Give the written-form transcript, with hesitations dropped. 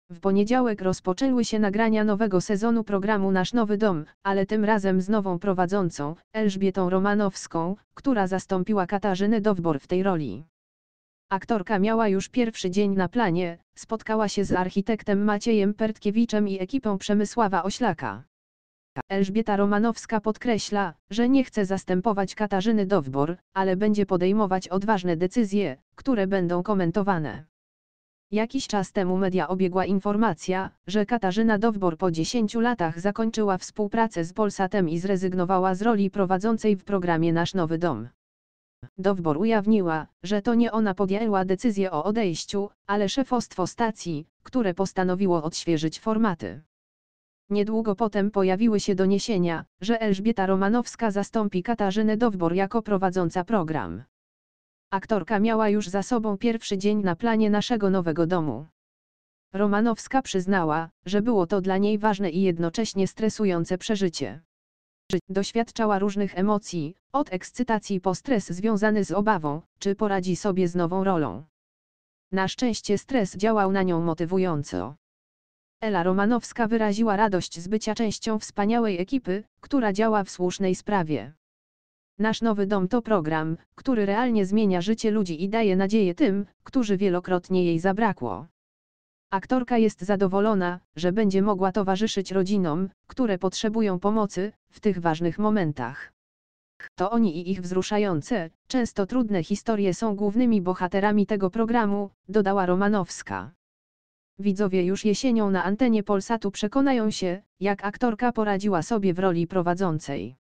W poniedziałek rozpoczęły się nagrania nowego sezonu programu Nasz Nowy Dom, ale tym razem z nową prowadzącą, Elżbietą Romanowską, która zastąpiła Katarzynę Dowbor w tej roli. Aktorka miała już pierwszy dzień na planie, spotkała się z architektem Maciejem Pertkiewiczem i ekipą Przemysława Oślaka. Elżbieta Romanowska podkreśla, że nie chce zastępować Katarzyny Dowbor, ale będzie podejmować odważne decyzje, które będą komentowane. Jakiś czas temu media obiegła informacja, że Katarzyna Dowbor po 10 latach zakończyła współpracę z Polsatem i zrezygnowała z roli prowadzącej w programie Nasz Nowy Dom. Dowbor ujawniła, że to nie ona podjęła decyzję o odejściu, ale szefostwo stacji, które postanowiło odświeżyć formaty. Niedługo potem pojawiły się doniesienia, że Elżbieta Romanowska zastąpi Katarzynę Dowbor jako prowadząca program. Aktorka miała już za sobą pierwszy dzień na planie Naszego Nowego Domu. Romanowska przyznała, że było to dla niej ważne i jednocześnie stresujące przeżycie. Doświadczała różnych emocji, od ekscytacji po stres związany z obawą, czy poradzi sobie z nową rolą. Na szczęście stres działał na nią motywująco. Ela Romanowska wyraziła radość z bycia częścią wspaniałej ekipy, która działa w słusznej sprawie. Nasz Nowy Dom to program, który realnie zmienia życie ludzi i daje nadzieję tym, którzy wielokrotnie jej zabrakło. Aktorka jest zadowolona, że będzie mogła towarzyszyć rodzinom, które potrzebują pomocy w tych ważnych momentach. To oni i ich wzruszające, często trudne historie są głównymi bohaterami tego programu, dodała Romanowska. Widzowie już jesienią na antenie Polsatu przekonają się, jak aktorka poradziła sobie w roli prowadzącej.